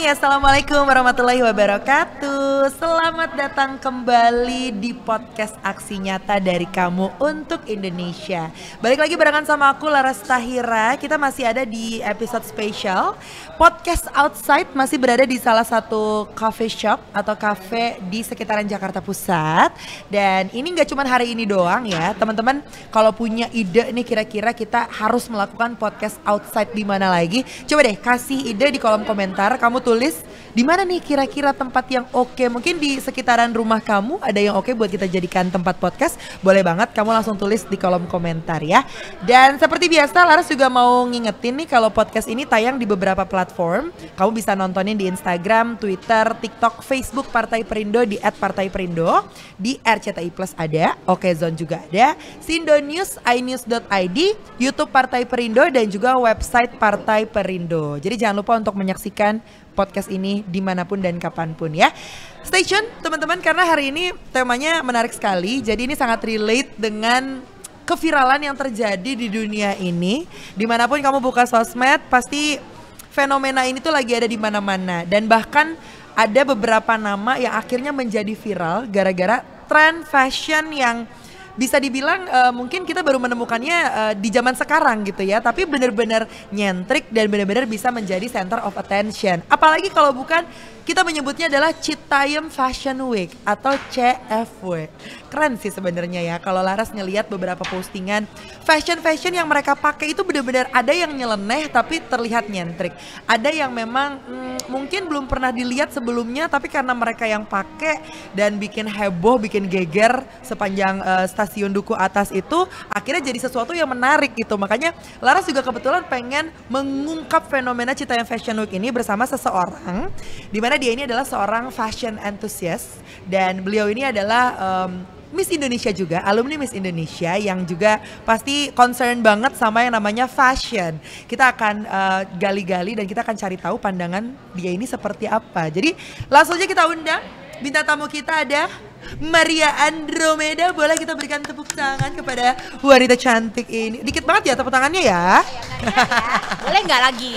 Assalamualaikum warahmatullahi wabarakatuh. Selamat datang kembali di podcast Aksi Nyata dari Kamu untuk Indonesia. Balik lagi barengan sama aku Laras Tahira. Kita masih ada di episode spesial Podcast Outside, masih berada di salah satu coffee shop atau cafe di sekitaran Jakarta Pusat. Dan ini gak cuma hari ini doang ya teman-teman. Kalau punya ide nih kira-kira kita harus melakukan podcast outside di mana lagi, coba deh kasih ide di kolom komentar. Kamu tulis di mana nih kira-kira tempat yang oke. Mungkin di sekitaran rumah kamu ada yang oke buat kita jadikan tempat podcast. Boleh banget kamu langsung tulis di kolom komentar ya. Dan seperti biasa Laras juga mau ngingetin nih kalau podcast ini tayang di beberapa platform. Kamu bisa nontonin di Instagram, Twitter, TikTok, Facebook Partai Perindo di @partaiperindo, di RCTI Plus ada, Okezone juga ada, Sindo News, inews.id, YouTube Partai Perindo dan juga website Partai Perindo. Jadi jangan lupa untuk menyaksikan podcast ini dimanapun dan kapanpun ya. Stay tune teman-teman karena hari ini temanya menarik sekali. Jadi ini sangat relate dengan keviralan yang terjadi di dunia ini. Dimanapun kamu buka sosmed pasti fenomena ini tuh lagi ada di mana-mana. Dan bahkan ada beberapa nama yang akhirnya menjadi viral gara-gara tren fashion yang bisa dibilang mungkin kita baru menemukannya di zaman sekarang gitu ya. Tapi benar-benar nyentrik dan benar-benar bisa menjadi center of attention. Apalagi kalau bukan kita menyebutnya adalah Citayam Fashion Week atau CFW. Keren sih sebenarnya ya kalau Laras ngelihat beberapa postingan fashion yang mereka pakai itu benar-benar ada yang nyeleneh tapi terlihat nyentrik. Ada yang memang mungkin belum pernah dilihat sebelumnya tapi karena mereka yang pakai dan bikin heboh, bikin geger sepanjang stasiun Duku Atas itu akhirnya jadi sesuatu yang menarik gitu. Makanya Laras juga kebetulan pengen mengungkap fenomena Citayam Fashion Week ini bersama seseorang di mana dia ini adalah seorang fashion enthusiast dan beliau ini adalah Miss Indonesia juga, alumni Miss Indonesia yang juga pasti concern banget sama yang namanya fashion. Kita akan gali-gali dan kita akan cari tahu pandangan dia ini seperti apa. Jadi langsung aja kita undang bintang tamu kita ada Maria Andromeda. Boleh kita berikan tepuk tangan kepada wanita cantik ini. Dikit banget ya tepuk tangannya ya. Boleh nggak lagi?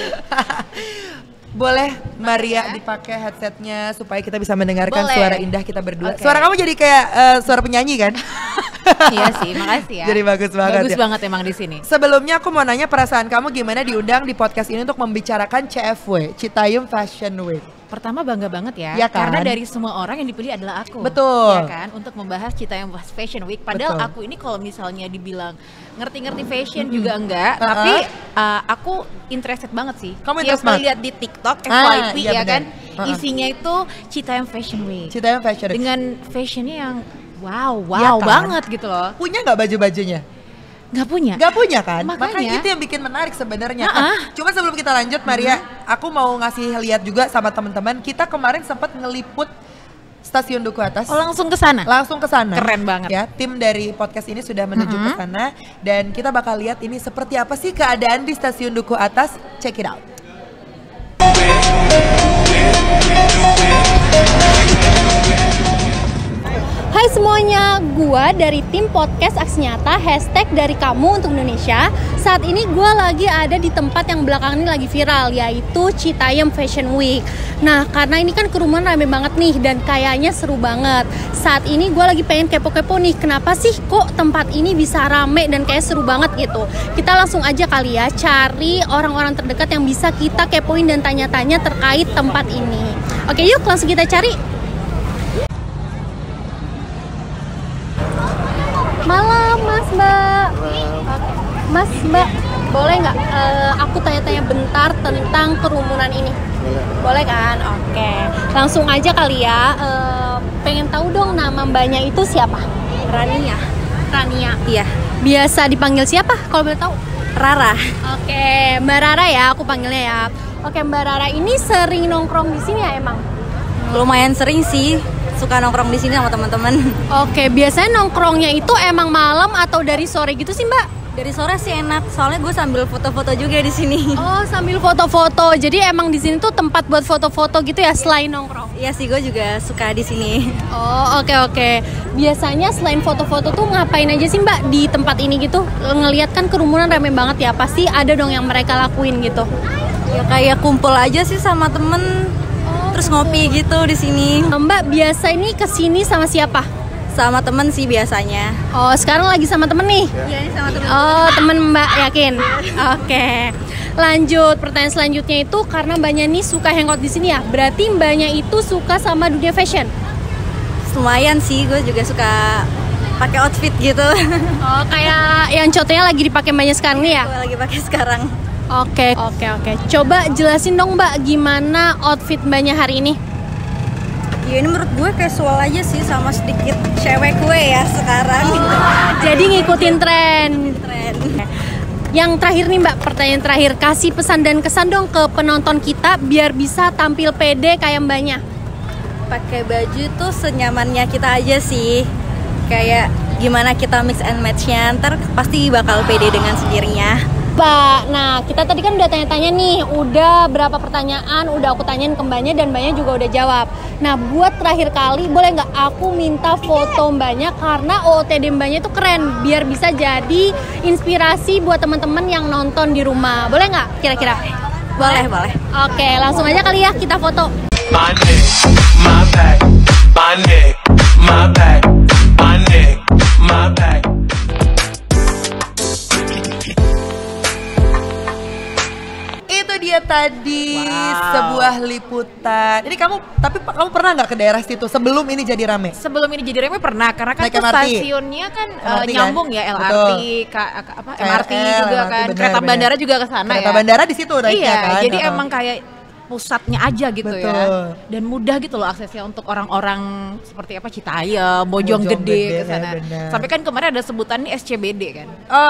Boleh Maria dipakai headsetnya supaya kita bisa mendengarkan suara indah kita berdua. Okay. Suara kamu jadi kayak suara penyanyi kan? Iya sih, makasih ya. Jadi bagus banget. Bagus ya. banget emang di sini. Sebelumnya aku mau nanya perasaan kamu gimana diundang di podcast ini untuk membicarakan CFW, Citayam Fashion Week. Pertama bangga banget ya, kan? karena dari semua orang yang dipilih adalah aku. Betul. Ya kan, untuk membahas Citayam Fashion Week. Padahal Betul. aku ini kalau misalnya dibilang ngerti-ngerti fashion juga enggak, tapi aku interested banget sih. Kamu interested banget? Lihat di TikTok FYP iya ya kan, bener. isinya itu Citayam Fashion Week. Citayam Fashion Week. Dengan fashionnya yang wow Ya kan? banget gitu loh. Punya nggak baju-bajunya? Nggak punya. Gak punya kan? Makanya itu yang bikin menarik sebenarnya. Cuma sebelum kita lanjut Maria, aku mau ngasih lihat juga sama teman-teman. Kita kemarin sempat ngeliput stasiun Duku Atas. Oh langsung ke sana? Langsung ke sana. Keren banget. Ya, tim dari podcast ini sudah menuju ke sana dan kita bakal lihat ini seperti apa sih keadaan di stasiun Duku Atas. Check it out. Hai semuanya, gua dari tim podcast Aksi Nyata #dari Kamu untuk Indonesia. Saat ini gua lagi ada di tempat yang belakangan ini lagi viral, yaitu Citayam Fashion Week. Nah, karena ini kan kerumunan rame banget nih dan kayaknya seru banget. Saat ini gua lagi pengen kepo-kepo nih, kenapa sih kok tempat ini bisa rame dan kayak seru banget gitu. Kita langsung aja kali ya cari orang-orang terdekat yang bisa kita kepoin dan tanya-tanya terkait tempat ini. Oke, yuk langsung kita cari. Malam Mas Mbak. Mas Mbak, boleh nggak aku tanya-tanya bentar tentang kerumunan ini? Boleh kan? Oke. Langsung aja kali ya. Pengen tahu dong nama mbaknya itu siapa? Rania. Iya. Biasa dipanggil siapa kalau boleh tahu? Rara. Oke, Mbak Rara ya aku panggilnya ya. Oke, Mbak Rara ini sering nongkrong di sini ya emang? Lumayan sering sih. Suka nongkrong di sini sama teman-teman. Oke, biasanya nongkrongnya itu emang malam atau dari sore gitu sih Mbak? Dari sore sih enak, soalnya gue sambil foto-foto juga di sini. Oh, sambil foto-foto. Jadi emang di sini tuh tempat buat foto-foto gitu ya selain nongkrong. Iya sih, gue juga suka di sini. Oh, oke. Biasanya selain foto-foto tuh ngapain aja sih Mbak di tempat ini gitu? Ngelihat kan kerumunan rame banget ya, pasti ada dong yang mereka lakuin gitu. Ya kayak kumpul aja sih sama temen. terus ngopi gitu di sini. Mbak biasa ini kesini sama siapa? Sama temen sih biasanya. Oh, sekarang lagi sama temen nih? Iya, ini sama temen. Oh, temen Mbak, yakin? Oke. Lanjut, pertanyaan selanjutnya itu karena Mbaknya nih suka hangout di sini ya. Berarti Mbaknya itu suka sama dunia fashion? Lumayan sih, gue juga suka pakai outfit gitu. Oh, kayak yang contohnya lagi dipakai Mbaknya sekarang nih ya? Gue lagi pakai sekarang. Oke. Coba jelasin dong Mbak, gimana outfit Mbaknya hari ini? Ya ini menurut gue casual aja sih, sama sedikit cewek gue ya sekarang. Jadi ngikutin tren. Tren. Yang terakhir nih Mbak, pertanyaan terakhir, kasih pesan dan kesan dong ke penonton kita biar bisa tampil pede kayak Mbaknya. Pakai baju tuh senyamannya kita aja sih. Kayak gimana kita mix and match-nya, ntar pasti bakal pede dengan sendirinya. Mbak, nah kita tadi kan udah tanya-tanya nih, udah berapa pertanyaan udah aku tanyain ke Mbaknya dan Mbaknya juga udah jawab. Nah buat terakhir kali boleh nggak aku minta foto Mbaknya karena OOTD Mbaknya itu keren, biar bisa jadi inspirasi buat teman-teman yang nonton di rumah. Boleh nggak kira-kira? Boleh. Oke, langsung aja kali ya kita foto. My neck, my back, my neck, my back, my neck, my back. Itu dia tadi sebuah liputan. Ini kamu pernah nggak ke daerah situ sebelum ini jadi rame? Sebelum ini jadi rame pernah, karena kan Naik tuh MRT. stasiunnya kan MRT nyambung kan? ya, LRT, Betul. MRT juga MRT, kan, benar, kereta benar. bandara juga ke sana ya. Kereta bandara di situ naiknya Iya, kan. jadi emang kayak pusatnya aja gitu Betul. ya. Dan mudah gitu loh aksesnya untuk orang-orang seperti apa, Citayam, Bojonggede Bojonggede, ke sana. benar. Sampai kan kemarin ada sebutan nih SCBD kan.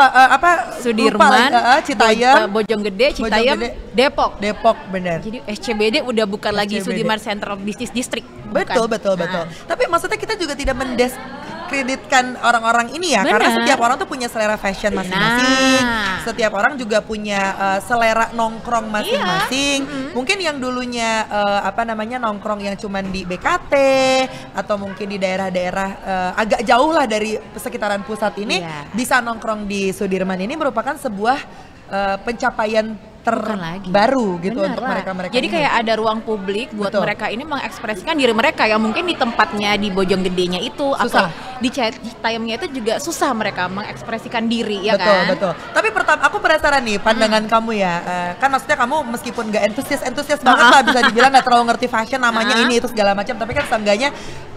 Sudirman, Sudirman, Citayam, Bojonggede, Citayam, Bojonggede. Depok. Depok, benar. Jadi SCBD udah bukan lagi SCBD. Sudirman Central Business District. Betul. Bukan. Tapi maksudnya kita juga tidak mendiskreditkan orang-orang ini ya, karena Benar. setiap orang tuh punya selera fashion masing-masing. Nah. Setiap orang juga punya selera nongkrong masing-masing. Mungkin yang dulunya nongkrong yang cuman di BKT atau mungkin di daerah-daerah agak jauh lah dari sekitaran pusat ini, Iya. bisa nongkrong di Sudirman ini merupakan sebuah pencapaian Bukan lagi. terbaru gitu Bener untuk lah. mereka-mereka Jadi ini. kayak ada ruang publik buat Betul. mereka ini mengekspresikan diri mereka yang mungkin di tempatnya di Bojonggedenya itu Susah. atau di Citayamnya itu juga susah mereka mengekspresikan diri ya Betul, kan. betul. Tapi pertama aku penasaran nih pandangan kamu ya. Kan maksudnya kamu meskipun nggak antusias banget lah, bisa dibilang nggak terlalu ngerti fashion namanya ini itu segala macam, tapi kan seenggaknya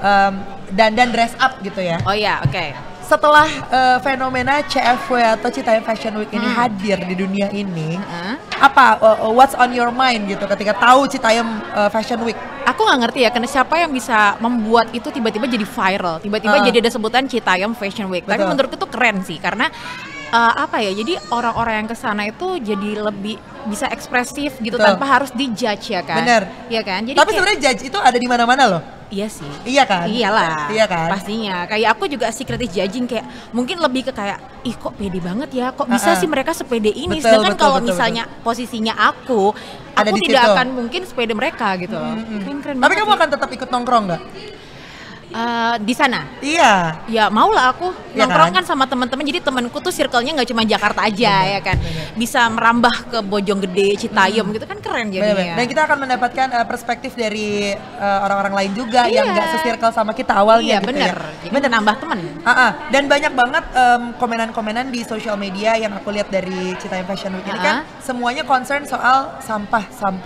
dandan dress up gitu ya. Oh ya, oke. Setelah fenomena CFW atau Citayam Fashion Week ini hadir di dunia ini, apa what's on your mind gitu ketika tahu Citayam Fashion Week? Aku nggak ngerti ya, karena siapa yang bisa membuat itu tiba-tiba jadi viral, tiba-tiba jadi ada sebutan Citayam Fashion Week. Tapi Betul. menurutku itu keren sih, karena jadi orang-orang yang kesana itu jadi lebih bisa ekspresif gitu Betul. tanpa harus dijudge ya kan. Bener. Iya kan. Jadi Tapi kayak- sebenarnya judge itu ada di mana-mana loh. Iya sih. Iya kan? Iyalah. Iya kan? Pastinya. Kayak aku juga secret judging, kayak mungkin lebih ke kayak ih kok pede banget ya. Kok bisa sih mereka sepede ini? Betul, Sedangkan betul, kalau betul, misalnya posisinya aku Ada di tidak situ. akan mungkin sepede mereka gitu loh. Keren-keren Tapi banget kamu sih. akan tetap ikut nongkrong nggak? Di sana. Iya. Ya mau lah aku Iya nongkrong kan? kan sama teman-teman, jadi temanku tuh circle-nya nggak cuma Jakarta aja ya kan, bisa merambah ke Bojonggede, Citayam gitu kan, keren Bener-bener. jadinya. Dan kita akan mendapatkan perspektif dari orang-orang lain juga yang Iya. nggak se-circle sama kita awalnya. Iya gitu bener, ya. jadi Bener. menambah teman. Dan banyak banget komenan-komenan di sosial media yang aku lihat dari Citayam Fashion Week ini kan semuanya concern soal sampah.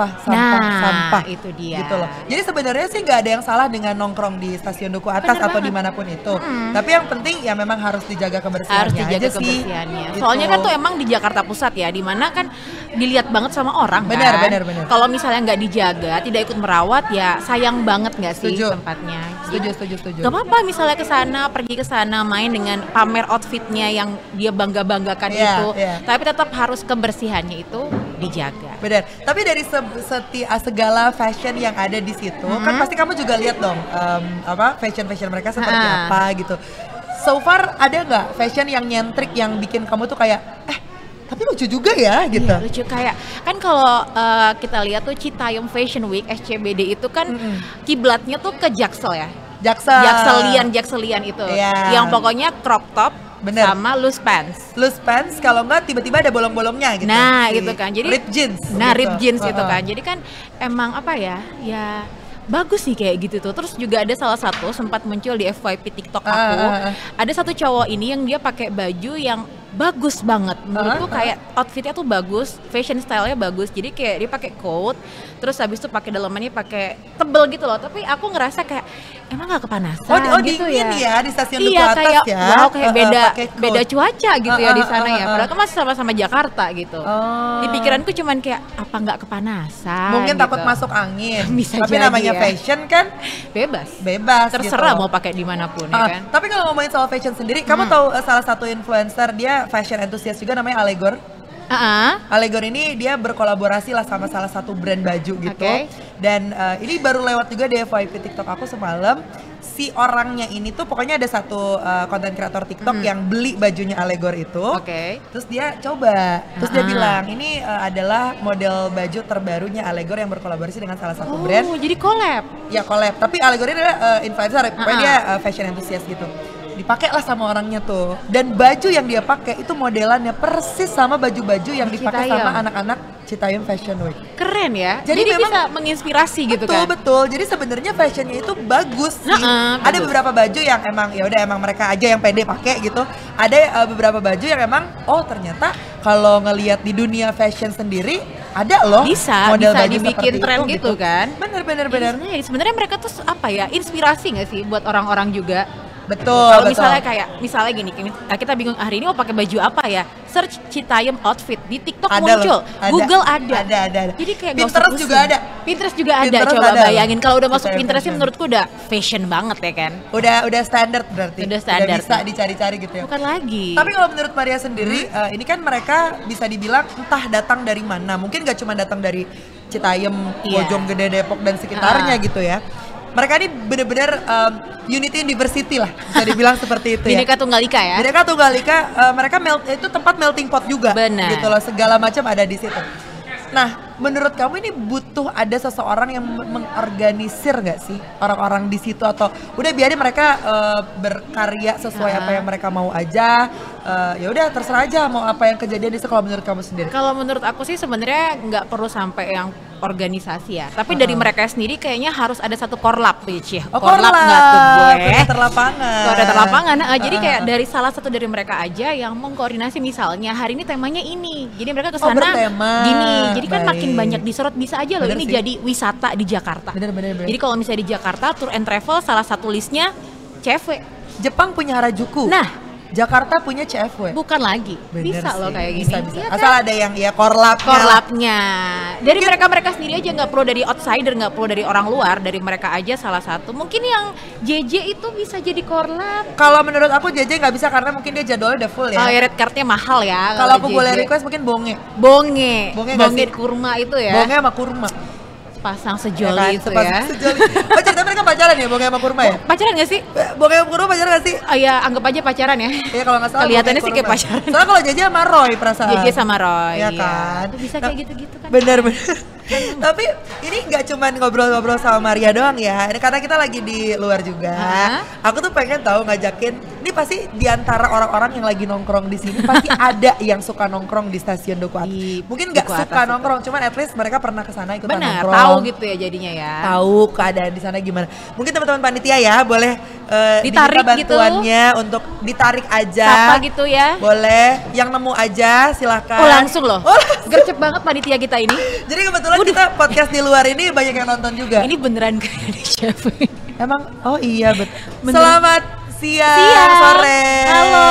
Nah, itu dia. Gitu loh. Jadi sebenarnya sih nggak ada yang salah dengan nongkrong di stasiun Duku Atas Bener atau banget. dimanapun itu. Tapi yang penting ya memang harus dijaga kebersihannya Harus dijaga aja sih. kebersihannya. Gitu. Soalnya kan tuh emang di Jakarta Pusat ya, di mana kan dilihat banget sama orang Benar, kan. benar. Kalau misalnya nggak dijaga, tidak ikut merawat, ya sayang banget nggak sih Setuju. tempatnya. Setuju. Gak apa-apa misalnya pergi ke sana main dengan pamer outfitnya yang dia banggakan Iya, itu, iya. tapi tetap harus kebersihannya itu dijaga. Benar. Tapi dari segala fashion yang ada di situ, kan pasti kamu juga lihat dong fashion mereka seperti apa gitu. So far ada nggak fashion yang nyentrik yang bikin kamu tuh kayak tapi lucu juga ya gitu. Iya, lucu, kayak kan kalau kita lihat tuh Citayam Fashion Week SCBD itu kan kiblatnya tuh ke Jaksel ya. Jakselian itu. Iya. Yang pokoknya crop top Bener. sama loose pants. Loose pants kalau nggak tiba-tiba ada bolong-bolongnya gitu. Nah, Si gitu kan. Jadi rip jeans. Nah, gitu. rip jeans itu Heeh. kan. Jadi kan emang apa ya? Ya bagus sih kayak gitu tuh. Terus juga ada salah satu sempat muncul di FYP TikTok aku. Ada satu cowok ini yang dia pakai baju yang bagus banget. Menurutku kayak outfitnya tuh bagus, fashion style-nya bagus. Jadi kayak dia pakai coat, terus habis itu pakai dalamannya pakai tebel gitu loh. Tapi aku ngerasa kayak emang gak kepanasan gitu dingin ya di stasiun Duku iya, Atas kayak, ya. wow, kayak beda cuaca gitu ya di sana ya. Padahal kan masih sama-sama Jakarta gitu. Di pikiranku cuman kayak apa nggak kepanasan? Mungkin gitu. takut masuk angin. Bisa tapi jadi namanya ya. fashion kan bebas terserah gitu. mau pakai dimanapun ya kan. Tapi kalau ngomongin soal fashion sendiri, kamu tahu salah satu influencer dia fashion enthusiast juga namanya Allegor. Allegor ini dia berkolaborasi lah sama salah satu brand baju gitu. Dan ini baru lewat juga di FYP TikTok aku semalam. Si orangnya ini tuh pokoknya ada satu konten kreator TikTok yang beli bajunya Allegor itu. Terus dia coba, terus dia bilang ini adalah model baju terbarunya Allegor yang berkolaborasi dengan salah satu brand. Jadi collab. Ya collab, tapi Allegor ini adalah influencer, pokoknya dia fashion enthusiast gitu. Dipakai lah sama orangnya tuh, dan baju yang dia pakai itu modelannya persis sama baju-baju yang dipakai sama anak-anak Citayam Fashion Week. Keren ya. Jadi memang bisa menginspirasi gitu kan. Betul. Jadi sebenarnya fashionnya itu bagus sih. Ada beberapa baju yang emang ya udah emang mereka aja yang pede pakai gitu. Ada beberapa baju yang emang ternyata kalau ngelihat di dunia fashion sendiri ada loh model bisa baju dibikin tren gitu kan. Bener. Sebenarnya mereka tuh apa ya, inspirasi nggak sih buat orang-orang juga. Betul. Kalau misalnya gini, kita bingung hari ini mau pakai baju apa ya? Search Citayam outfit di TikTok muncul, Google ada. Jadi kayak Pinterest juga ada. Pinterest juga ada. Coba bayangin kalau udah masuk Pinterest sih menurutku udah fashion banget ya kan. Udah standar berarti. Udah bisa dicari-cari gitu ya. Bukan lagi. Tapi kalau menurut Maria sendiri, ini kan mereka bisa dibilang entah datang dari mana. Mungkin gak cuma datang dari Citayam, Bojonggede, Depok dan sekitarnya gitu ya. Mereka ini benar-benar unity diversity lah, bisa dibilang seperti itu ya. Bineka Tunggal Ika ya. Bineka Tunggal Ika, mereka itu tempat melting pot juga. Benar. Gitu loh, segala macam ada di situ. Nah, menurut kamu ini butuh ada seseorang yang mengorganisir nggak sih orang-orang di situ, atau udah biarin mereka berkarya sesuai apa yang mereka mau aja? Ya udah terserah aja mau apa yang kejadian di situ. Kalau menurut kamu sendiri? Kalau menurut aku sih sebenarnya nggak perlu sampai yang organisasi ya, tapi dari mereka sendiri kayaknya harus ada satu korlap ya. Korlap nggak tuh gue? Koordinator lapangan. Jadi kayak dari salah satu dari mereka aja yang mengkoordinasi, misalnya hari ini temanya ini, jadi mereka kesana gini. Jadi kan makin banyak disorot, bisa aja loh ini jadi wisata di Jakarta. Bener. Jadi kalau misalnya di Jakarta tour and travel salah satu listnya CFW. Jepang punya Harajuku. Nah, Jakarta punya CFW. Bukan lagi. Bisa loh kayak gini. Bisa. Ya asal kan? Ada yang korlapnya. Dari mereka sendiri aja, nggak perlu dari outsider, nggak perlu dari orang luar, dari mereka aja salah satu. Mungkin yang JJ itu bisa jadi korlap. Kalau menurut aku JJ nggak bisa karena mungkin dia jadwalnya udah full ya. Oh ya, red cardnya mahal ya. Kalau aku boleh request mungkin bonge kurma itu ya. Bonge sama kurma. Pasang sejoli itu ya. Oh, cerita mereka pacaran ya, bonge sama kurma ya? Pacaran gak sih? Bonge sama kurma pacaran gak sih? Ya anggap aja pacaran ya. Iya kalau gak salah kelihatannya sih kayak pacaran. Soalnya kalau JJ sama Roy perasaan. JJ sama Roy. Ya kan? Itu bisa kayak gitu-gitu kan. Bener. Tapi ini nggak cuma ngobrol-ngobrol sama Maria doang ya, karena kita lagi di luar juga. Aku tuh pengen tahu ngajakin, ini pasti diantara orang-orang yang lagi nongkrong di sini pasti ada yang suka nongkrong di stasiun Duku Atas. Mungkin nggak suka nongkrong, cuman at least mereka pernah kesana ikutan nongkrong. Tahu gitu ya jadinya ya. Tahu keadaan di sana gimana. Mungkin teman-teman panitia ya boleh ditarik bantuannya gitu, untuk ditarik aja. Apa gitu ya? Boleh, yang nemu aja silakan. Oh langsung loh. Gercep banget panitia kita ini. Jadi kebetulan kita podcast di luar ini banyak yang nonton juga. Ini beneran kayak di chef. Emang? Oh iya betul. Selamat siang, sore. Halo.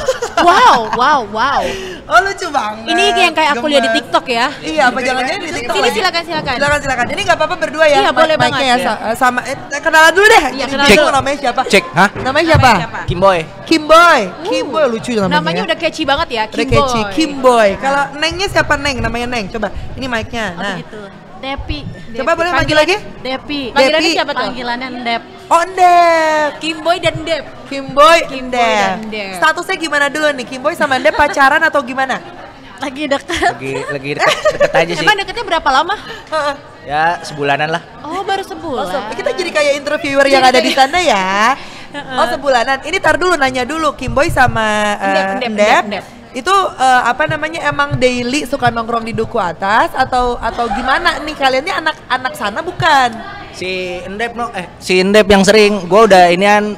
Wow. Oh lucu banget. Ini yang kayak aku lihat di TikTok ya. Iya, apa jangan-jangan di TikTok? Sini silakan. Ini nggak apa-apa berdua ya. Iya boleh banget ya. Sama kenalan dulu deh. Iya, kenalan dulu. Namanya siapa? Cek, Namanya siapa? Kimboy. Kimboy lucu namanya. Namanya udah catchy banget ya, Kimboy. Kalau Nengnya siapa Neng? Namanya Neng. Coba ini mic-nya. Nah. Depi. Coba boleh panggil lagi? Depi. Panggilannya siapa tuh? Panggilannya Ndep. Oh, Ndep. Kimboy dan Ndep. Kimboy dan Ndep. Statusnya gimana dulu nih? Kimboy sama Ndep pacaran atau gimana? Lagi dekat. Lagi deket aja sih. Emang deketnya berapa lama? Ya sebulanan lah. Oh baru sebulan. Kita jadi kayak interviewer yang ada di sana ya. Oh sebulanan. Ini tar dulu nanya dulu Kimboy sama Ndep. Itu emang daily suka nongkrong di Duku Atas atau gimana nih, kalian ini anak-anak sana bukan? Si Endep yang sering, gue udah inian,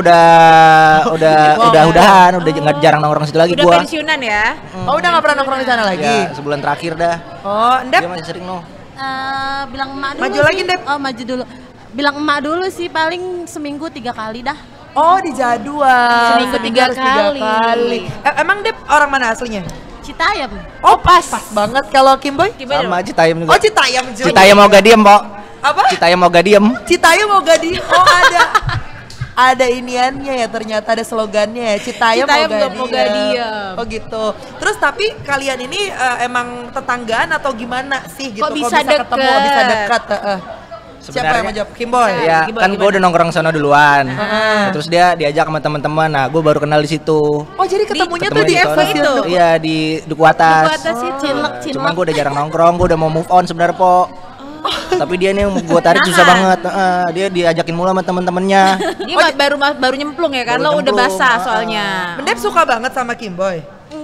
udahan, udah nggak jarang nongkrong situ lagi gue. Udah pensiunan ya? Oh udah nggak pernah nongkrong di sana lagi? Ya, sebulan terakhir dah. Oh, Endep? Dia masih sering Bilang emak dulu Maju sih. lagi, Dep. Oh maju dulu. Bilang emak dulu sih, paling seminggu 3 kali dah. Oh di jadwal. Seminggu 3 harus 3 kali. Emang Dep orang mana aslinya? Citayam. Oh pas banget. Kalau Kimboy? Sama Citayam juga. Oh Citayam juga. Citayam mau gak diem, Pok. Apa? Citayam mau gak diem. Citayam mau gak diem. Oh ada iniannya ya, ternyata ada slogannya ya. Citayam mau gak diem. Oh gitu. Terus tapi kalian ini emang tetanggaan atau gimana sih gitu? Kok bisa ketemu, bisa dekat? Siapa yang mau jawab? Kimboy? Ya, Gimana, kan gue udah nongkrong sana duluan. Terus dia diajak sama teman-teman. Nah, gue baru kenal di situ. Oh jadi ketemunya tuh di Ketemunya FW sono. itu? Iya, di Duku Atas. Duku Atas itu. Cuman gue udah jarang nongkrong, gue udah mau move on sebenarnya, Po. Tapi dia nih yang gue tarik susah banget. Dia diajakin mulu sama temen-temennya. Dia baru nyemplung ya kan? Lo Baru udah nyemplung, basah soalnya. Mendep suka banget sama Kimboy?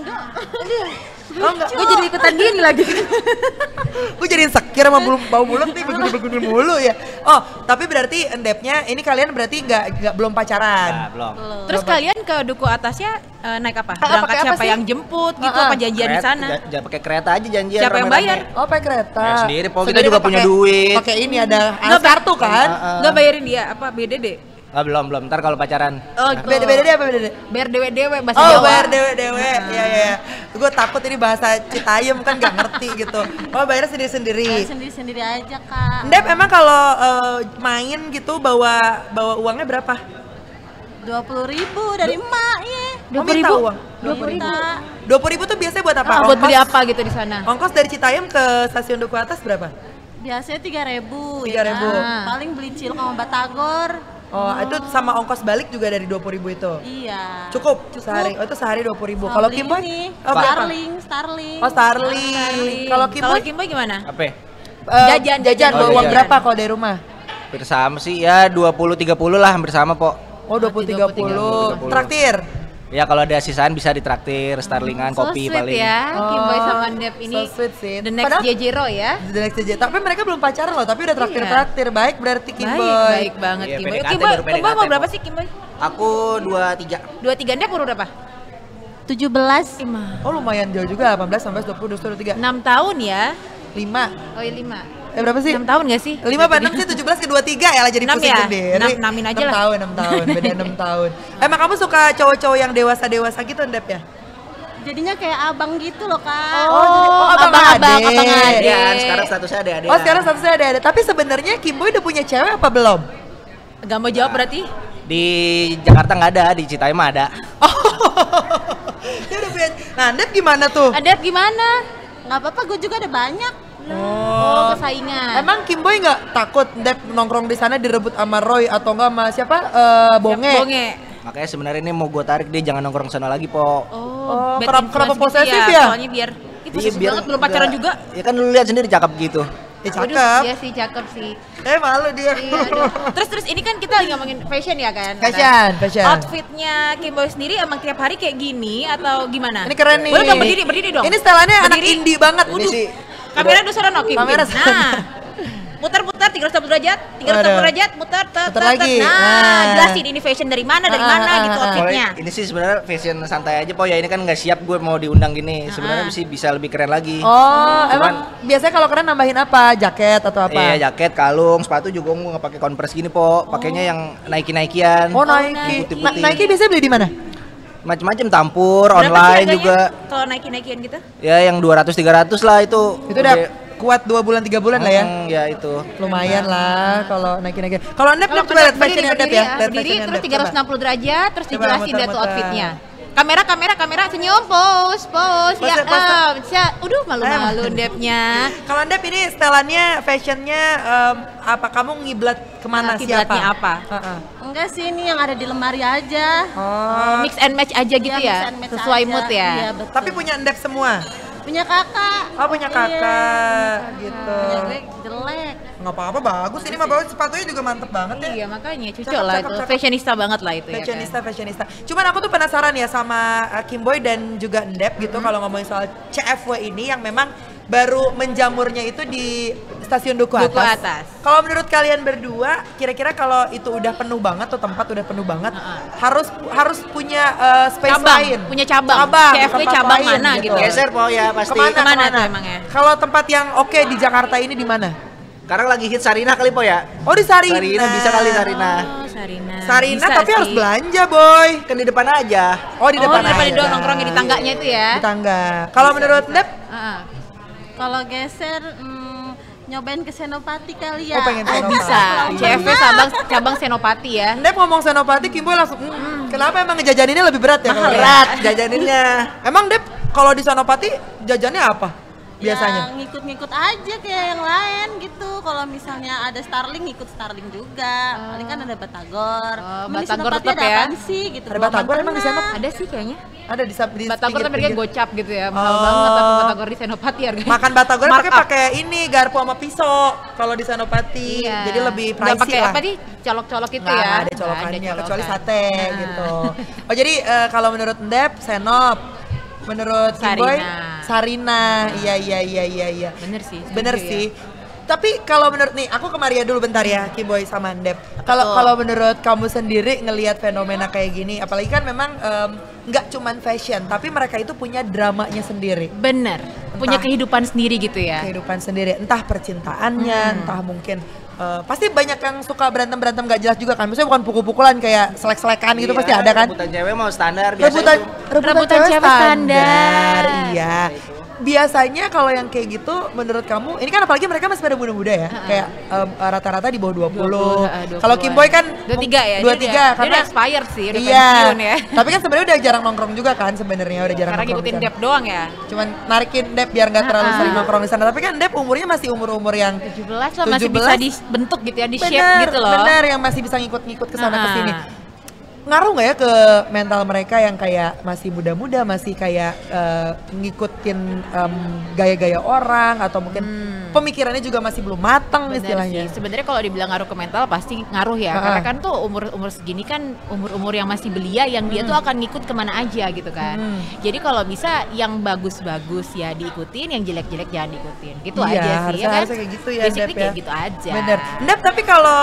Oh enggak. Gue jadi ikutan gini lagi. Gue jadi insecure sama bau mulut nih, begini mulu ya. Oh, tapi berarti Endepnya ini kalian berarti nggak belum pacaran. Nah, belum. Terus kalian ke Duku Atasnya naik apa? pakai Berangkat apa siapa sih? yang jemput gitu apa janjian di sana? Jangan pakai kereta aja janjian. Siapa yang rame-rame. bayar? Oh, pakai kereta. Ya, sendiri, Po. Kita Sendiri juga pakai- punya duit. Pakai ini ada Nggak, kartu kan? Nggak bayarin dia apa BDD? Ah, belum. Ntar kalau pacaran. Oh, Beda-beda dia apa beda dia? Bayar dewe-dewe bahasa Oh, Jawa. bayar dewe-dewe. Iya, iya. Gue takut ini bahasa Citayam kan nggak ngerti gitu. Oh, bayarnya sendiri-sendiri. Sendiri-sendiri aja kak. Endep emang kalau main gitu bawa uangnya berapa? 20.000 dari emak ya. Oh, minta uang. 20.000. 20.000 tuh biasanya buat apa? Buat beli Ongkos- apa gitu di sana? Ongkos dari Citayam ke stasiun Duku Atas berapa? Biasanya 3.000. 3.000. Ya kan? Paling beli cilok sama batagor. Oh, itu sama ongkos balik juga dari 20.000 itu? Iya. Cukup sehari. Oh, itu sehari 20.000. Kalau Beli Kimboy? ini, Oh, berapa? Starling. Oh, Starling. Kalau Kimboy? Kimboy gimana? Apa? Jajan bawa Oh, uang jajan. berapa kalau dari rumah? Hampir sama sih, ya 20-30 lah, hampir sama, Po. Oh, 20-30. 30. Traktir. Ya kalau ada sisaan bisa ditraktir, starlingan, So kopi sweet paling. ya, Kimboy sama Endep so ini sweet sih. the next Padahal- JJ Roy ya. The next JJ. Tapi mereka belum pacaran loh, tapi udah traktir-traktir. Baik berarti Kimboy. Baik banget Iya, Kimboy. PDKT Kimboy, baru Kimboy mau PDKT, berapa Po. sih Kimboy? Aku 23. 23 Endep umur berapa? 17. Oh, lumayan jauh juga. 18 sampai 20, 23. 6 tahun ya. 5. Oh iya 5. Berapa sih? 6 tahun gak sih? 5 apa 6 sih? 17 ke 23 ya lah jadi 6 pusing ya? sendiri. 6-in aja 6 lah. tahun, 6 tahun. Beda 6 tahun. Emang kamu suka cowok-cowok yang dewasa-dewasa gitu, Endep ya? Jadinya kayak abang gitu loh kak. abang abang ade. ade. Ya, sekarang statusnya ada. Oh, sekarang statusnya ada. Tapi sebenarnya Kimboy udah punya cewek apa belum? Gak mau jawab berarti? Di Jakarta nggak ada, di Citayam ada. Dia udah punya. Nah, Endep gimana tuh? Endep gimana? Nggak apa-apa, gue juga ada banyak. Oh, kesaingan. Emang Kimboy nggak takut Endep nongkrong di sana direbut sama Roy atau enggak sama siapa? Bonge. Bonge. Makanya sebenarnya ini mau gue tarik dia jangan nongkrong sana lagi, Po. Oh, bad kenapa influence posesif gitu ya? Soalnya biar posesif banget belum pacaran juga. Ya kan lu lihat sendiri cakep gitu. Waduh, Cakep. iya sih cakep sih. Malu dia. Iya, aduh. Terus ini kan kita lagi ngomongin fashion ya kan? Fashion. Outfitnya Kimboy sendiri emang tiap hari kayak gini atau gimana? Ini keren nih. Boleh dong berdiri dong. Ini setelannya anak Berdiri. indie banget. Ini sih Kamera dulu sana Kim. Kamera Kim. sana. Nah. Putar 360 derajat, 360 Waduh. derajat, mutar. Putar lagi. Nah, Nah. jelasin ini fashion dari mana gitu outfitnya. Kalau ini sih sebenarnya fashion santai aja, Po. Ya ini kan nggak siap gue mau diundang gini. Sebenarnya sih bisa lebih keren lagi. Oh, Cuman- emang biasanya kalau keren nambahin apa? Jaket atau apa? Iya, jaket, kalung, sepatu juga gue nggak pakai Converse gini, Po. Pakainya yang Nike-Nikean. Oh, Nike. Putih-putih. Nike biasanya beli di mana? Macem-macem tampur, Berapa sih online harganya juga. Kalau Nike-Nikean gitu? Ya yang 200-300 lah itu. Itu udah kuat 2 bulan 3 bulan lah ya. Ya itu. Lumayan lah kalau Nike. Kalau Endep Kalau coba lihat fashionnya Endep ya. Lihat berdiri fashionnya terus Endep, coba. 360 derajat terus Coba dijelasin deh tuh muter-muter. outfitnya. Kamera senyum pose ya Pose. udah malu-malu Endepnya. Kalau Endep ini setelannya fashionnya apa kamu ngiblat kemana Kiblatnya siapa? apa? Heeh. Enggak sih, ini yang ada di lemari aja. Oh, Mix and match aja gitu Iya, ya, mix and match sesuai aja. mood ya. Iya, betul. tapi punya Endep semua. Punya kakak. Oh, punya kakak gitu. Punya gue jelek. Nggak apa-apa, bagus. Ini mah bagus, sepatunya juga mantep banget ya. Iya makanya cocok Cakep, lah cakep, itu, cakep. fashionista banget lah itu Fashionista. Cuman aku tuh penasaran ya sama Kimboy dan juga Endep gitu kalau ngomongin soal CFW ini yang memang baru menjamurnya itu di Stasiun Duku Atas. Kalau menurut kalian berdua, kira-kira kalau itu udah penuh banget tuh tempat udah penuh banget, harus punya space Cabang, lain. punya cabang. CFW tempat cabang lain mana gitu. Geser po ya pasti. Kemana tuh emangnya? Kalau tempat yang oke di Jakarta ini di mana? Sekarang lagi hit Sarinah kali po ya. Oh di Sarinah. Sarinah bisa kali Sarinah. Oh, Sarinah. Sarinah Bisa tapi sih. harus belanja boy. Kan di depan aja. Oh di depan depan aja. doang nongkrongnya di tangganya itu ya. Di tangga. Kalau menurut Dep? Heeh. Kalau geser nyobain ke Senopati kali ya. Oh pengen Senopati. Bisa. CFW cabang Senopati ya. Dep ngomong Senopati, Kimboy langsung kenapa emang ngejajaninnya lebih berat ya? kalau Berat jajaninnya. Emang Dep kalau di Senopati jajannya apa? Biasanya? Ya, ngikut-ngikut aja kayak yang lain gitu. Kalau misalnya ada Starling, ngikut Starling juga. Paling kan ada Batagor. Oh, Emang di Batagor Senopati tetap ada ya? apaan sih gitu. Ada Gua Batagor belum emang di pernah. Senop? Ada sih kayaknya. Ada di Batagor tapi harga pinggir-pinggir. gocap gitu ya. Mahal Oh. banget tapi Batagor di Senopati harganya. Makan Batagor Markup. pakai ini garpu sama pisau kalau di Senopati. Iya. Jadi lebih Nggak pricey pakai lah. apa nih? Colok-colok itu Nggak ya. ada colokannya Nggak ada kecuali colokan. sate Nah. gitu. Oh jadi kalau menurut Dep Senop. Menurut Kimboy Sarinah. Iya. Bener sih. Bener setuju sih. ya. Tapi kalau menurut nih, aku ke Maria dulu bentar ya, Kimboy sama Dep. Kalau menurut kamu sendiri ngelihat fenomena kayak gini, apalagi kan memang nggak cuman fashion, tapi mereka itu punya dramanya sendiri, Bener. Punya kehidupan sendiri gitu ya. kehidupan sendiri. Entah percintaannya, entah mungkin pasti banyak yang suka berantem nggak jelas juga kan. Maksudnya bukan pukul-pukulan kayak selek-selekan gitu pasti ada kan. Rebutan cewek mau standar biasa Rebutan itu. Rebutan cewek standar. Iya. Biasanya kalau yang kayak gitu menurut kamu, ini kan apalagi mereka masih pada muda-muda ya, kayak rata-rata di bawah 20. 20. Kalau Kimboy kan 23 ya. 23 dia karena udah expired sih, udah iya. pensiun ya. Tapi kan sebenarnya udah jarang nongkrong juga kan sebenarnya, udah jarang Karena nongkrong. ngikutin di sana. Dep doang ya. Cuman narikin Dep biar nggak terlalu sering nongkrong di sana. Tapi kan Dep umurnya masih umur-umur yang 17 lah masih bisa dibentuk gitu ya, di shape bener, gitu loh. bener yang masih bisa ngikut-ngikut ke sana ke sini. Ah. Ngaruh nggak ya ke mental mereka yang kayak masih muda-muda, masih kayak ngikutin gaya-gaya orang atau mungkin pemikirannya juga masih belum matang Bener istilahnya. sih. Sebenarnya kalau dibilang ngaruh ke mental pasti ngaruh ya. Karena kan tuh umur segini kan umur yang masih belia yang dia tuh akan ngikut kemana aja gitu kan. Jadi kalau bisa yang bagus-bagus ya diikutin, yang jelek-jelek jangan diikutin. Gitu Iya, aja sih ya kan. harusnya kayak gitu ya, Basically Dep ya. kayak gitu aja. Bener. Dep, tapi kalau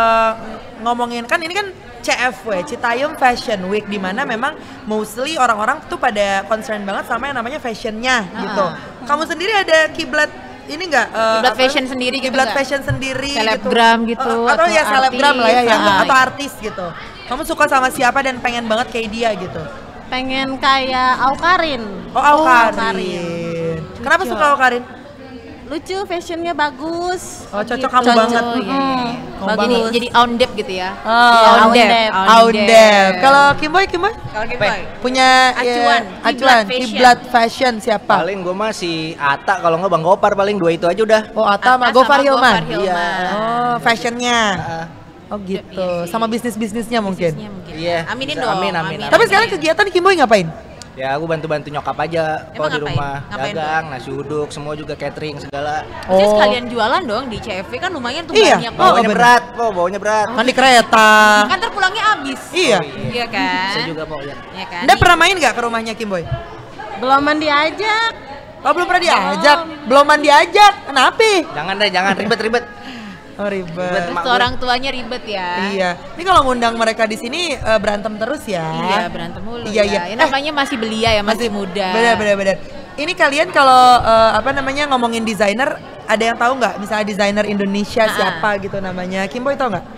ngomongin kan ini kan CFW, Citayam Fashion Week, di mana memang mostly orang-orang tuh pada concern banget sama yang namanya fashionnya gitu. Kamu sendiri ada kiblat ini enggak? Kiblat fashion sendiri gitu Kiblat nggak? fashion sendiri Selebgram gitu, atau ya atau selebgram lah ya, artis, yang, ah. atau artis gitu. Kamu suka sama siapa dan pengen banget kayak dia gitu? Pengen kayak Aukarin. Oh, Aukarin. Kenapa suka Aukarin? Lucu, fashionnya bagus. Oh, cocok kamu banget. Bagus. Jadi on dep gitu ya. Oh, Aundep. Aundep. Kalau Kimboy? Kalau gitu Punya Acuan, acuan, Kiblat Fashion. Kiblat Fashion siapa? Paling gue mah si Ata, kalau nggak Bang Gopar, paling dua itu aja udah. Oh, Atta sama Atta Gofar sama Hilman. Gofar Hilman. Oh, fashionnya. Oh gitu. Iya sih. Sama bisnisnya mungkin. Bisnisnya mungkin. Iya, Aminin bisa. dong. Amin. Tapi sekarang kegiatan Kimboy ngapain? Ya aku bantu-bantu nyokap aja Emang kalau di ngapain? rumah. Ngapain, Dagang, nasi uduk, semua juga catering segala. Maksudnya sekalian jualan dong di CFW kan lumayan tuh Iya. banyak. Oh, Bawanya bener. berat, bawanya berat. Kan di kereta. Kan ntar pulangnya habis. Iya. Iya kan? Saya juga mau ya. Iya kan? Anda pernah main nggak ke rumahnya Kimboy? Belum diajak. Oh, belum pernah diajak. Belum diajak. Kenapa? Jangan ribet-ribet. Oh, ribet. Terus tuh orang tuanya ribet ya. Iya. Ini kalau ngundang mereka di sini berantem terus ya. Iya, berantem mulu. Iya, ya. iya. Ya, namanya masih belia ya, masih muda. Benar. Ini kalian kalau apa namanya ngomongin desainer, ada yang tahu nggak? Misalnya desainer Indonesia siapa gitu namanya? Kimboy tahu nggak?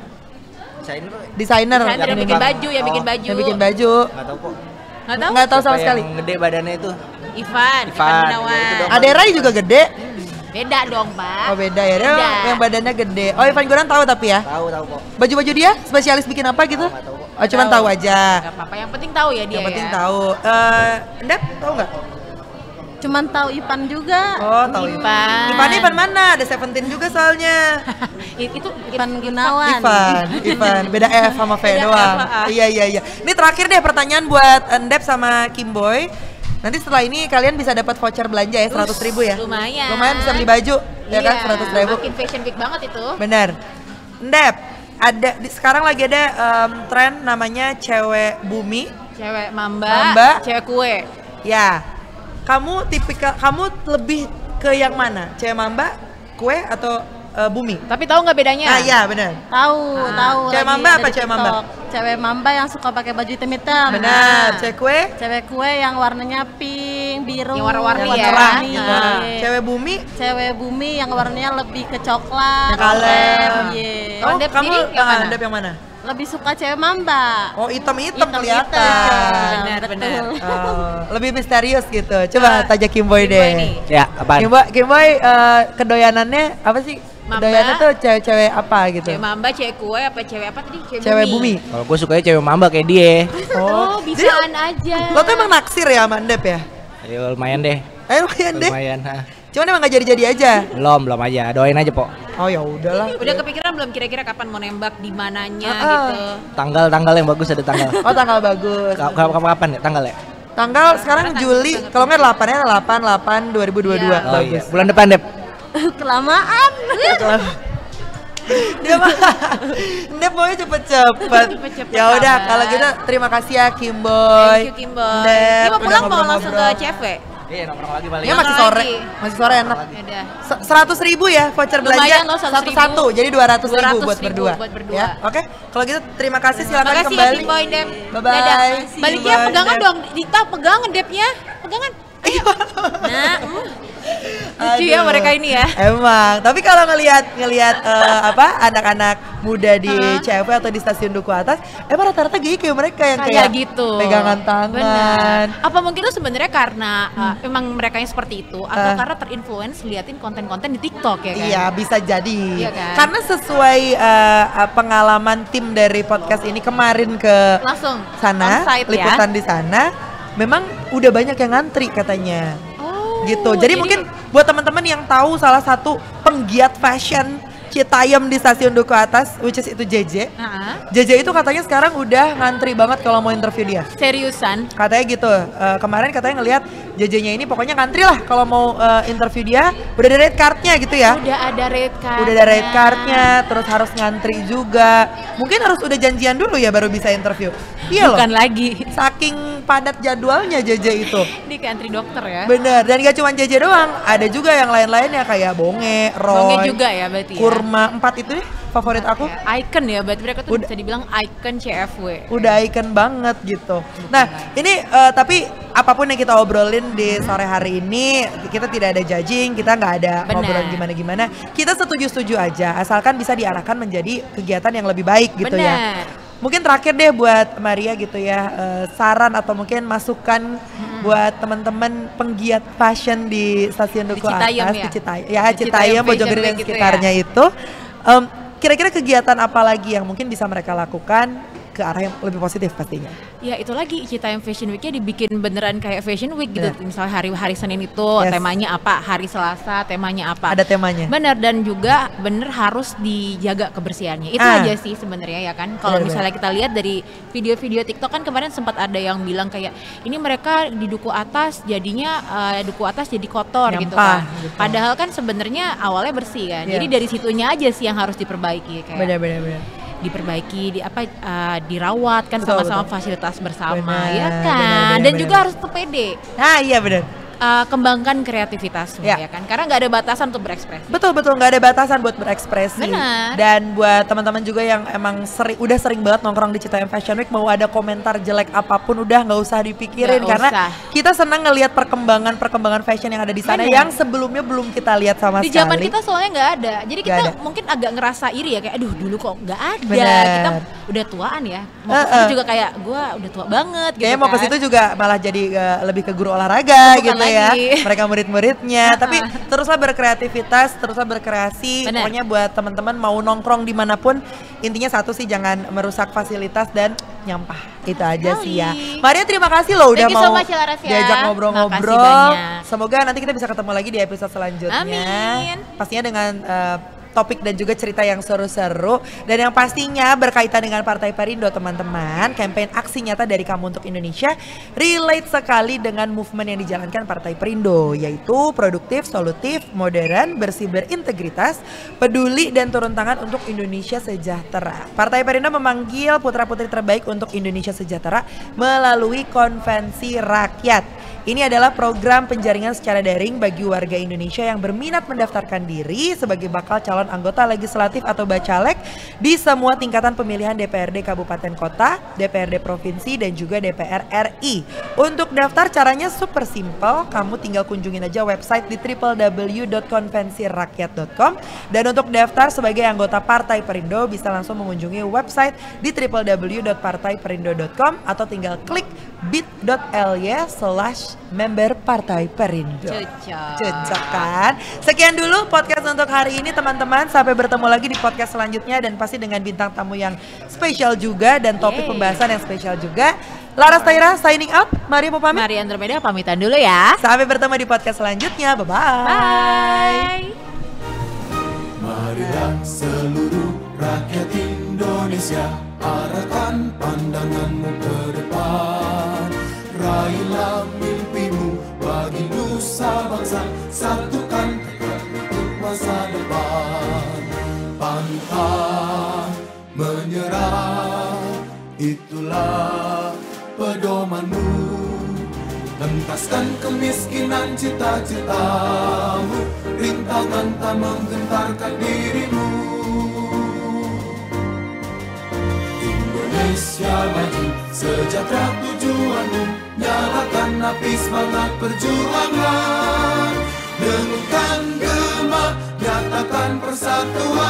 Desainer Desainer yang bikin baju, yang bikin baju. yang bikin baju. Nggak tahu kok. Nggak tahu? Nggak tahu sama Siapa sekali. Yang gede badannya itu. Ivan Ivan, Gunawan. itu dong. Ada Rai juga gede. Beda dong, Pak. Oh beda ya. Dia Beda. yang badannya gede. Oh Ivan Gunawan tahu tapi ya. Tahu kok. Baju-baju dia spesialis bikin apa gitu? Nggak tahu kok. Oh cuman tahu aja. Gak apa-apa, yang penting tahu ya dia. Yang penting ya. tahu. Ndep tahu nggak? Cuman tahu Ipan juga. Oh tahu Ivan. Ivan mana? Ada Seventeen juga soalnya. Itu Ipan Gunawan. Ivan, beda F sama V Beda doang. F, ah. Iya. Ini terakhir deh pertanyaan buat Ndep sama Kimboy. Nanti setelah ini kalian bisa dapat voucher belanja ya 100.000 ya. Lumayan. Lumayan bisa beli baju, ya kan Iya, 100.000. Makin fashion week banget itu. Bener. Ndep, sekarang lagi ada tren namanya cewek bumi. Cewek mamba, Mamba. cewek kue. Ya. Kamu lebih ke yang mana? Cewek mamba, Kue atau Bumi? Tapi tahu nggak bedanya? Nah iya benar. Tahu. Cewek lagi mamba ada apa di cewek mamba? TikTok. Cewek mamba yang suka pakai baju hitam-hitam. Benar. Cewek kue? Cewek kue yang warnanya pink, biru, Yang warna-warni Yang ya. cerah warna-warni. gitu. Cewek Bumi? Cewek bumi yang warnanya lebih ke coklat. Yang kalem. Iya. Kalau Dep kamu sendiri yang mana? Dep yang mana? Lebih suka cewek mamba. Oh hitam-hitam Hitam-hitam. kelihatan. Benar. Oh, lebih misterius gitu. Coba tanya Kimboy Kimboy deh. nih. Ya, apaan? Kimboy kedoyanannya apa sih? Mamba. Kedoyanannya tuh cewek-cewek apa gitu? Cewek mamba, cewek kue, apa cewek apa tadi? Cewek Bumi. Kalau gue sukanya cewek mamba kayak dia. Oh, bisaan aja. Lo tuh emang naksir ya sama Dep ya? Ya lumayan deh. Lumayan deh. Lumayan. Cuman emang gak jadi-jadi aja. Belum aja. Doain aja, Pok. Oh ya udahlah. Udah kepikiran belum kira-kira kapan mau nembak di mananya gitu? Tanggal yang bagus ada tanggal. Oh tanggal bagus. Kapan ya tanggal ya? Tanggal sekarang Juli. Kalau nggak 8-nya 8 2022. Iya. Oh iya. Bagus. Bulan depan, Dep. Kelamaan. Dia mah Dep maunya cepet-cepet. Cepet-cepet Ya udah kabar. kalau gitu terima kasih ya Kimboy. Thank you Kimboy. Dep, Ini mau udah pulang mau langsung ke ngobrol-ngobrol. CFW? Iya, nongkrong lagi paling. Ya masih sore, lagi. masih sore enak. Udah. 100.000 ya voucher belanja Lumayan loh, 100.000. satu-satu, jadi 200.000 buat 200.000 berdua. buat berdua. Ya, oke. Kalau gitu terima kasih silakan Makasih ya kembali. Kimboy Dep. Bye-bye. Dadah. Baliknya Kimboy, pegangan Dep. dong. Dita pegangan Depnya. Pegangan. Ayo. Nah, lucu ya Aduh. mereka ini ya. Emang, tapi kalau ngelihat anak-anak muda di CFW atau di stasiun Duku Atas, emang rata-rata kayak mereka yang Kayak kayak gitu. pegangan tangan. Benar. Apa mungkin itu sebenarnya karena emang mereka yang seperti itu atau karena terinfluence liatin konten-konten di TikTok ya kan? Iya bisa jadi. Iya kan? Karena sesuai pengalaman tim dari podcast ini kemarin ke Langsung sana, onsite ya. liputan di sana, memang udah banyak yang ngantri katanya. Oh, Gitu. Jadi mungkin buat teman-teman yang tahu salah satu penggiat fashion Citayam di stasiun Duku Atas, which is itu JJ. JJ itu katanya sekarang udah ngantri banget kalau mau interview dia. seriusan. Katanya gitu. Kemarin katanya ngelihat JJ-nya ini pokoknya ngantri lah kalau mau interview dia. Udah ada red card-nya gitu ya. Udah ada red card. Udah ada red card-nya, terus harus ngantri juga. Mungkin harus udah janjian dulu ya baru bisa interview. Iya loh. Bukan lagi. Saking padat jadwalnya JJ itu. Di antri dokter ya. Bener, dan gak cuma JJ doang, ada juga yang lain-lainnya kayak Bonge, Roy, Bonge juga ya berarti ya. Kurma, 4 itu deh favorit aku. Icon ya, berarti mereka tuh Udah. bisa dibilang icon CFW. Udah icon banget gitu. Nah ini tapi apapun yang kita obrolin di sore hari ini, kita tidak ada judging, kita nggak ada Benar. ngobrol gimana-gimana. Kita setuju-setuju aja, asalkan bisa diarahkan menjadi kegiatan yang lebih baik gitu ya. Benar. Mungkin terakhir deh buat Maria gitu ya, saran atau mungkin masukan buat teman-teman penggiat fashion di stasiun Duku Citayam Atas, ya? di Citayam, Di Citayam Citayam, Fashion Bojonggede dan Week gitu sekitarnya itu. Kira-kira kegiatan apa lagi yang mungkin bisa mereka lakukan ke arah yang lebih positif pastinya? Ya itu lagi Citayam Fashion Week-nya dibikin beneran kayak Fashion Week gitu. Bener. Misalnya hari Senin itu Yes. temanya apa, hari Selasa temanya apa. Ada temanya. Bener, dan juga bener harus dijaga kebersihannya. Itu Ah. aja sih sebenarnya ya kan. Kalau Bener, misalnya kita lihat dari video-video TikTok kan kemarin sempat ada yang bilang kayak ini mereka di Duku Atas jadinya Duku Atas jadi kotor gitu Nyampah, kan. gitu. Padahal kan sebenarnya awalnya bersih kan. Iya. Jadi dari situnya aja sih yang harus diperbaiki kayak Bener. diperbaiki, dirawat kan Betul, sama-sama betul. fasilitas bersama Benar, ya kan. benar, Dan benar. juga harus tetap pede. Nah iya bener. Kembangkan kreativitasmu Ya. ya kan. Karena nggak ada batasan untuk berekspresi. Betul nggak ada batasan buat berekspresi. Benar. Dan buat teman-teman juga yang emang udah sering banget nongkrong di Citayam Fashion Week, mau ada komentar jelek apapun udah nggak usah dipikirin Nggak karena usah. kita senang ngelihat perkembangan fashion yang ada di sana Benar. yang sebelumnya belum kita lihat sama Di sekali. zaman kita soalnya nggak ada. Jadi kita Nggak ada. mungkin agak ngerasa iri ya kayak aduh dulu kok nggak ada. Benar. Kita udah tuaan ya. Mau ke situ juga kayak gua udah tua banget gitu. Kayaknya mau ke kan. situ juga malah jadi lebih ke guru olahraga Bukan gitu ya. lagi. Mereka murid-muridnya. Tapi teruslah berkreativitas, teruslah berkreasi. Benar. Pokoknya buat teman-teman mau nongkrong dimanapun, intinya satu sih jangan merusak fasilitas dan nyampah. Itu aja sih ya. Maria terima kasih loh udah Thank you so mau much, Laras, ya. diajak Makasih ngobrol-ngobrol. banyak. Semoga nanti kita bisa ketemu lagi di episode selanjutnya. Amin. Pastinya dengan topik dan juga cerita yang seru-seru dan yang pastinya berkaitan dengan Partai Perindo teman-teman. Campaign aksi nyata dari Kamu untuk Indonesia relate sekali dengan movement yang dijalankan Partai Perindo, yaitu produktif, solutif, modern, bersih, berintegritas, peduli dan turun tangan untuk Indonesia sejahtera. Partai Perindo memanggil putra-putri terbaik untuk Indonesia sejahtera melalui konvensi rakyat Ini adalah program penjaringan secara daring bagi warga Indonesia yang berminat mendaftarkan diri sebagai bakal calon anggota legislatif atau bacalek di semua tingkatan pemilihan DPRD Kabupaten Kota, DPRD Provinsi, dan juga DPR RI. Untuk daftar caranya super simple, kamu tinggal kunjungin aja website di www.konvensirakyat.com, dan untuk daftar sebagai anggota Partai Perindo bisa langsung mengunjungi website di www.partaiperindo.com atau tinggal klik bit.ly/member Partai Perindo. Cocok kan? Sekian dulu podcast untuk hari ini teman-teman. Sampai bertemu lagi di podcast selanjutnya dan pasti dengan bintang tamu yang spesial juga dan topik pembahasan yang spesial juga. Laras Tahira signing out. Mari mau pamit. Maria Andromeda pamitan dulu ya. Sampai bertemu di podcast selanjutnya. Bye-bye. Bye. Marilah seluruh rakyat Indonesia, arahkan pandanganmu ke depan. Raihlah mimpimu bagi nusa bangsa, satukan tekad untuk masa depan. Pantang menyerah, itulah pedomanmu. Hentaskan kemiskinan cita-citamu, rintangan tak menggentarkan dirimu. Indonesia maju, sejahtera tujuanmu, nyalakan api semangat perjuangan. Dengunkan gema, nyatakan persatuan.